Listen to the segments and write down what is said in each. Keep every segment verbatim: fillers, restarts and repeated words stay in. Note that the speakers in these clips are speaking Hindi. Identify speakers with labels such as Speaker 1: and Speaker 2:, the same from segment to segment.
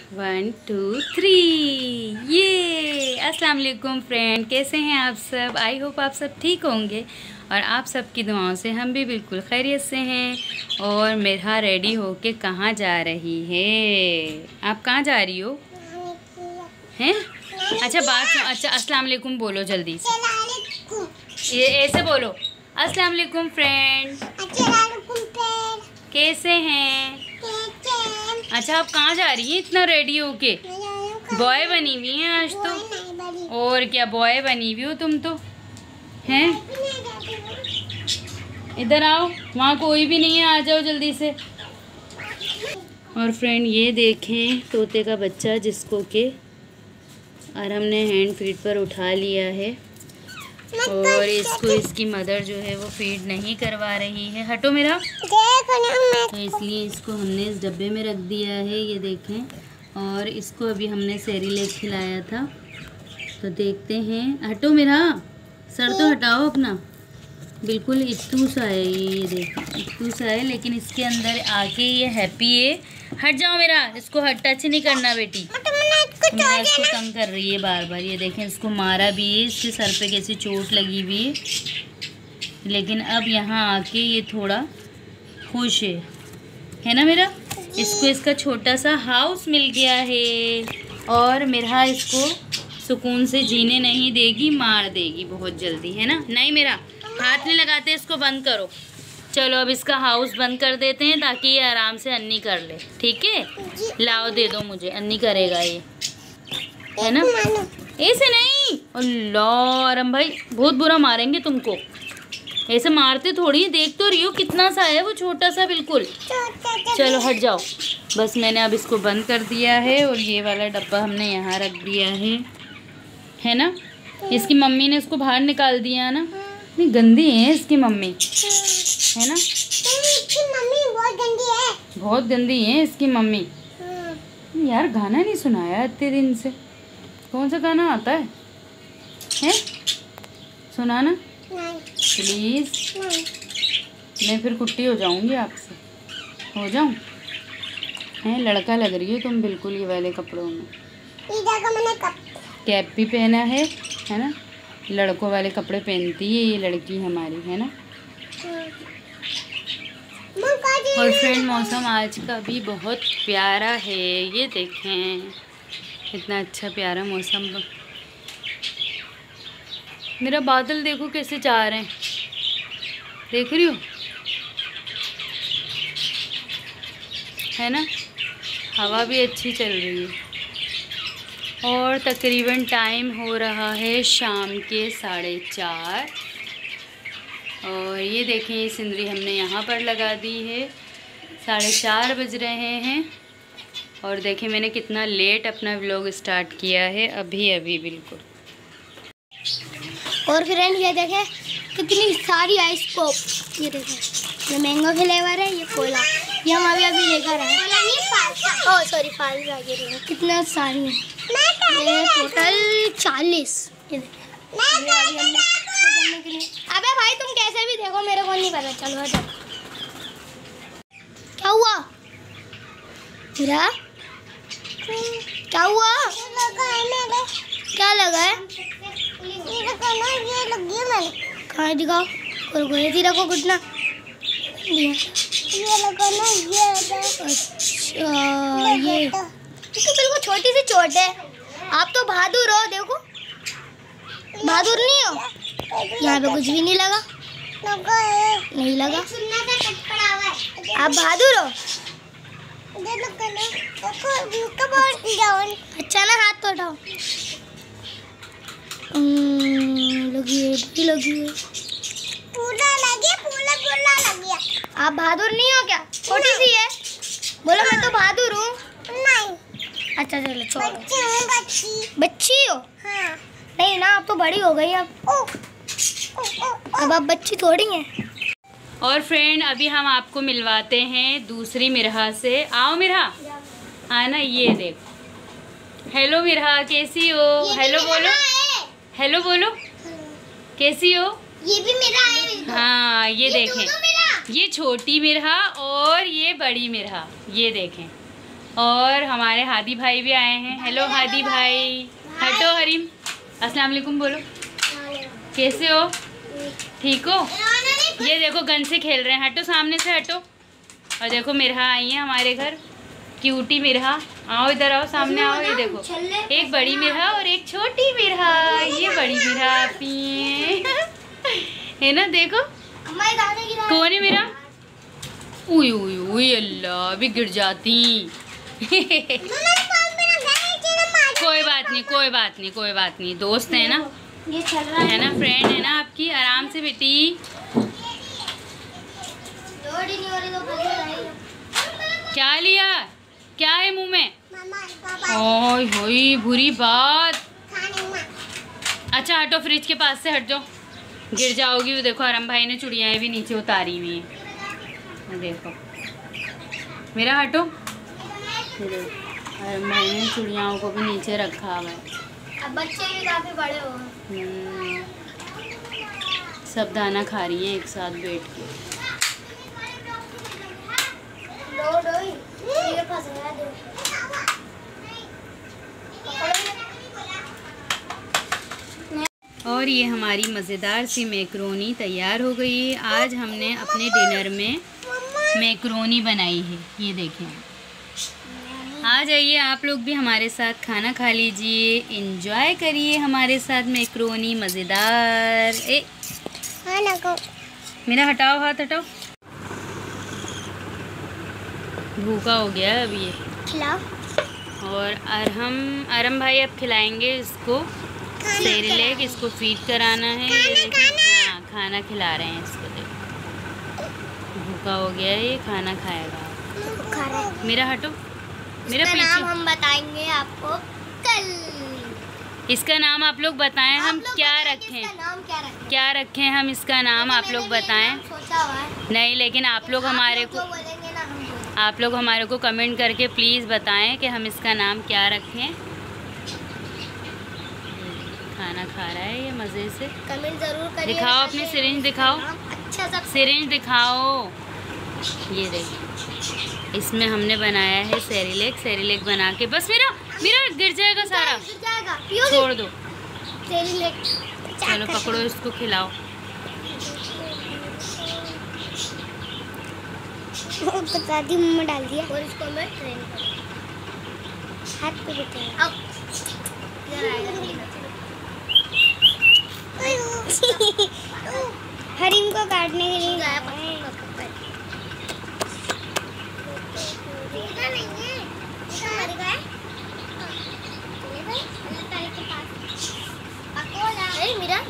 Speaker 1: One two three. ये अस्सलाम वालेकुम फ्रेंड, कैसे हैं आप सब? आई होप आप सब ठीक होंगे और आप सबकी दुआओं से हम भी बिल्कुल खैरियत से हैं। और मेरा रेडी होके कहाँ जा रही है? आप कहाँ जा रही हो? हैं? अच्छा बात, अच्छा अस्सलाम वालेकुम बोलो जल्दी से। ये ऐसे बोलो, अस्सलाम वालेकुम फ्रेंड, कैसे हैं? अच्छा आप कहाँ जा रही हैं इतना रेडी होके? बॉय बनी हुई हैं आज तो। और क्या बॉय बनी हुई हो तुम तो, हैं? इधर आओ, वहाँ कोई भी नहीं है, आ जाओ जल्दी से। और फ्रेंड ये देखें तोते का बच्चा जिसको के और हमने हैंड फीड पर उठा लिया है और इसको इसकी मदर जो है वो फीड नहीं करवा रही है। हटो मेरा। तो इसलिए इसको हमने इस डब्बे में रख दिया है, ये देखें। और इसको अभी हमने सेरिलैक खिलाया था, तो देखते हैं। हटो मेरा सर तो हटाओ अपना। बिल्कुल इट्टू सा है ये, देखें इट्टू सा है, लेकिन इसके अंदर आके ये हैप्पी है। हट जाओ मेरा, इसको हट टच नहीं करना बेटी। मेरा इसको तंग कर रही है बार बार। ये देखें इसको मारा भी है, इसके सर पे कैसी चोट लगी हुई है, लेकिन अब यहाँ आके ये थोड़ा खुश है, है ना मेरा? इसको इसका छोटा सा हाउस मिल गया है और मेरा इसको सुकून से जीने नहीं देगी, मार देगी बहुत जल्दी, है ना? नहीं मेरा हाथ नहीं लगाते, इसको बंद करो। चलो अब इसका हाउस बंद कर देते हैं ताकि ये आराम से अन्नी कर ले, ठीक है? लाओ दे दो मुझे, अन्नी करेगा ये, है ना? ऐसे नहीं, अल्लाह रम भाई बहुत बुरा मारेंगे तुमको। ऐसे मारते थोड़ी, देख तो रही हो कितना सा है वो, छोटा सा बिल्कुल। चलो हट जाओ बस। मैंने अब इसको बंद कर दिया है और ये वाला डब्बा हमने यहाँ रख दिया है, है ना? इसकी मम्मी ने इसको बाहर निकाल दिया ना। नहीं गंदी है इसकी मम्मी, है ना? इसकी मम्मी बहुत गंदी है, बहुत गंदी है इसकी मम्मी। यार गाना नहीं सुनाया इतने दिन से, कौन सा गाना आता है? हैं? सुनाना प्लीज। मैं फिर कुट्टी हो जाऊंगी आपसे, हो जाऊं? हैं लड़का लग रही है तुम बिल्कुल ये वाले कपड़ों में। कैप भी पहना है, है ना? लड़कों वाले कपड़े पहनती है ये लड़की हमारी, है ना? और फ्रेंड मौसम आज का भी बहुत प्यारा है, ये देखें कितना अच्छा प्यारा मौसम। मेरा बादल देखो कैसे जा रहे हैं, देख रही हो, है ना? हवा भी अच्छी चल रही है और तकरीबन टाइम हो रहा है शाम के साढ़े चार। और ये देखें ये सिंदरी हमने यहाँ पर लगा दी है, साढ़े चार बज रहे हैं। और देखें मैंने कितना लेट अपना व्लॉग स्टार्ट किया है, अभी अभी बिल्कुल।
Speaker 2: और फ्रेंड ये देखें कितनी सारी आइस पॉप, ये देखें ये मैंगो फ्लेवर है, ये कोला, ये हम अभी अभी लेकर आए। ओह सॉरी फालसा आगे रहे, कितना सारी है ये टोटल चालीस। ये देखें अबे भाई तुम कैसे भी देखो मेरे को नहीं पता। चलो हटो। क्या हुआ मेरा? क्या हुआ? क्या लगा है? कहाँ दिखाओ, कुरकुरे थी रखो घुटना। ये लगा ना ये। अच्छा ये तो बिल्कुल छोटी सी चोट है। आप तो बहादुर हो, देखो बहादुर नहीं हो। यहाँ पे कुछ भी नहीं लगा, नहीं लगा। आप बहादुर हो। अच्छा ना हाथ तो उठाओ। लगी है, भी लगी है, पूरा लगी, पूरा पूरा लगी। आप बहादुर नहीं हो क्या? छोटी सी है, बोलो मैं तो बहादुर हूँ। नहीं अच्छा चलो छोड़ो। बच्ची बच्ची हो? हाँ। नहीं ना, आप तो बड़ी हो गई अब। ओ, ओ, ओ, ओ। अब आप बच्ची थोड़ी हैं।
Speaker 1: और फ्रेंड अभी हम आपको मिलवाते हैं दूसरी मिरहा से। आओ मिरहा, आना। ये देखो, हेलो मिरहा कैसी हो? हेलो बोलो, हेलो बोलो, कैसी हो?
Speaker 2: ये भी मेरा है।
Speaker 1: हाँ ये, ये देखें ये छोटी मिरहा और ये बड़ी मिरहा, ये देखें। और हमारे हादी भाई भी आए हैं। हेलो हादी भाई। हटो हरीम, अस्सलाम वालेकुम बोलो। कैसे हो? ठीक हो? ये देखो गन से खेल रहे हैं। हटो सामने से हटो। और देखो मिरहा आई है हमारे घर, क्यूटी मिरहा। आओ इधर आओ, सामने आओ। ये देखो एक बड़ी मिरहा और एक छोटी मिरहा। ये बड़ी मिरहा आती है ना, देखो कौन है मेरा। उई उई उई अल्लाह, अभी गिर जाती। कोई बात नहीं, कोई बात नहीं, कोई बात नहीं, दोस्त है ना,
Speaker 2: ये चल रहा
Speaker 1: है ना, फ्रेंड है ना आपकी। आराम से बेटी। क्या लिया? क्या है मुंह में? ओए होई बुरी बात। अच्छा हटो, फ्रिज के पास से हट जाओ, गिर जाओगी। वो देखो आरम भाई ने चुड़ियाएं भी नीचे उतारी हुई हैं। देखो मेरा हटो। आरम भाई ने चुड़ियाओं को भी नीचे रखा हुआ है।
Speaker 2: अब बच्चे भी काफी बड़े हो
Speaker 1: गए, सब दाना खा रही हैं एक साथ बैठ के।
Speaker 2: दो दो ही ये फंस गया। दो
Speaker 1: और ये हमारी मज़ेदार सी मैक्रोनी तैयार हो गई है। आज हमने अपने डिनर में मैक्रोनी बनाई है। ये देखें, आ जाइए आप लोग भी हमारे साथ खाना खा लीजिए, एंजॉय करिए हमारे साथ मैक्रोनी मज़ेदार। ए मेरा हटाओ, हाथ हटाओ। भूखा हो गया है अब ये।
Speaker 2: खिलाओ।
Speaker 1: और अरहम अरम भाई अब खिलाएंगे इसको सेरेलैक। इसको फीड कराना है। ये देखिए, हाँ खाना खिला रहे हैं इसको। देखो भूखा हो गया है ये, खाना खाएगा।
Speaker 2: खा रहा है।
Speaker 1: मेरा हटो, मेरा
Speaker 2: इसका
Speaker 1: पीछे।
Speaker 2: नाम हम बताएंगे आपको कल।
Speaker 1: इसका नाम आप लोग बताएं हम
Speaker 2: आप लोग
Speaker 1: क्या
Speaker 2: बताएं
Speaker 1: रखें।
Speaker 2: इसका नाम क्या रखें?
Speaker 1: क्या रखें हम इसका नाम आप लोग बताएं।
Speaker 2: सोचा हुआ है।
Speaker 1: नहीं, लेकिन आप लोग हमारे को
Speaker 2: जो बोलेंगे ना हम बोलेंगे।
Speaker 1: आप लोग हमारे को कमेंट करके प्लीज़ बताएं कि हम इसका नाम क्या रखें। खाना खा रहा है ये मज़े से।
Speaker 2: कमेंट जरूर करिए।
Speaker 1: दिखाओ अपनी सिरिंज, दिखाओ
Speaker 2: अच्छा सा
Speaker 1: सिरिंज दिखाओ। ये देखिए, इसमें हमने बनाया है सेरेलैक। सेरेलैक बना के बस मेरा मेरा गिर जाएगा सारा,
Speaker 2: गिर जाएगा।
Speaker 1: छोड़ दो।
Speaker 2: सेरेलैक
Speaker 1: चलो पकड़ो इसको, खिलाओ।
Speaker 2: बता दी मम्मा डाल दिया। और इसको मैं ट्रेन कर हाथ पे बैठे। अब इधर आएगा। हरिम को काटने के लिए गया मेरा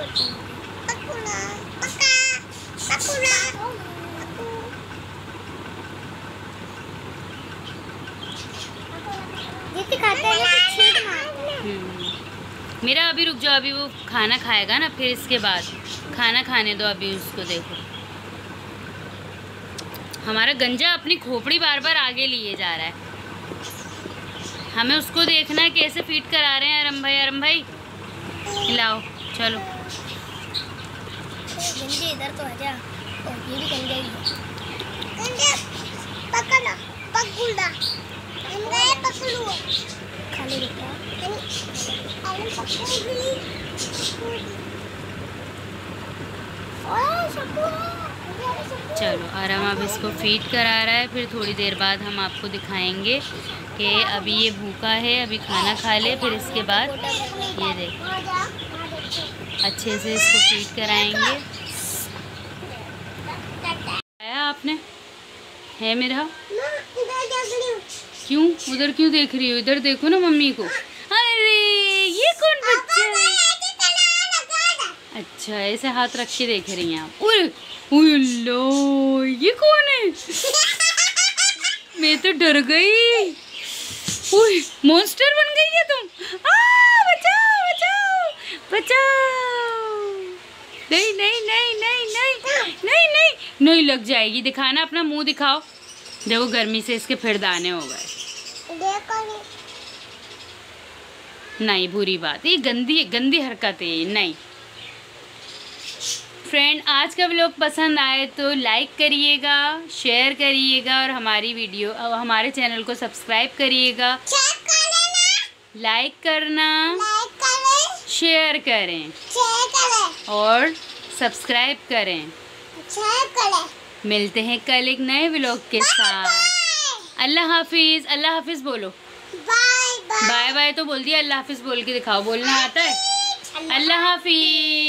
Speaker 2: खाते हैं तो छींक मारते हैं।
Speaker 1: मेरा अभी रुक जाओ, अभी वो खाना खाएगा ना, फिर इसके बाद खाना खाने दो अभी उसको। देखो हमारा गंजा अपनी खोपड़ी बार बार आगे लिए जा रहा है। हमें उसको देखना है कैसे फीड करा रहे हैं। अरम भाई अरम भाई खिलाओ। चलो
Speaker 2: गंजे इधर तो आजा। ये भी गंजा ही है। गंजा पकड़ना, पकड़ना, गंजा पकड़ो। खाली बेटा खाली पकड़ोगी। ओए सबू।
Speaker 1: चलो आराम अब इसको फीड करा रहा है। फिर थोड़ी देर बाद हम आपको दिखाएंगे कि अभी ये भूखा है, अभी खाना खा ले, फिर इसके बाद ये देख अच्छे से इसको फीड कराएंगे। आया आपने है मेरा? क्यों उधर क्यों देख रही हो? इधर देखो ना मम्मी को। अरे ये कौन बच्चा है? अच्छा ऐसे हाथ रख के देख रही हैं आप। उरे उरे लो, ये कौन है? मैं तो डर गई। उई मॉन्स्टर बन गई है तुम। आ बचाओ बचाओ बचाओ। नहीं नहीं नहीं नहीं नहीं नहीं नहीं नहीं लग जाएगी। दिखाना अपना मुंह दिखाओ। देखो गर्मी से इसके फिर दाने हो गए। नहीं बुरी बात, ये गंदी गंदी हरकत है। नहीं फ्रेंड आज का व्लॉग पसंद आए तो लाइक करिएगा, शेयर करिएगा और हमारी वीडियो हमारे चैनल को सब्सक्राइब करिएगा। लाइक करना, शेयर करें और सब्सक्राइब करें। मिलते हैं कल एक नए व्लॉग के साथ। अल्लाह हाफिज़। अल्लाह हाफिज़ बोलो। बाय बाय तो बोल दिया, अल्लाह हाफिज़ बोल के दिखाओ। बोलना आता है? अल्लाह हाफिज़।